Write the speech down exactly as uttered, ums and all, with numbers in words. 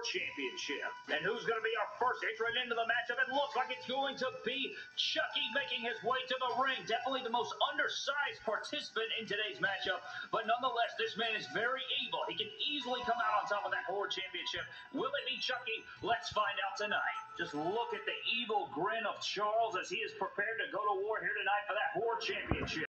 Horde Championship. And who's going to be our first entrant into the matchup? It looks like it's going to be Chucky making his way to the ring. Definitely the most undersized participant in today's matchup. But nonetheless, this man is very evil. He can easily come out on top of that Horde Championship. Will it be Chucky? Let's find out tonight. Just look at the evil grin of Charles as he is prepared to go to war here tonight for that Horde Championship.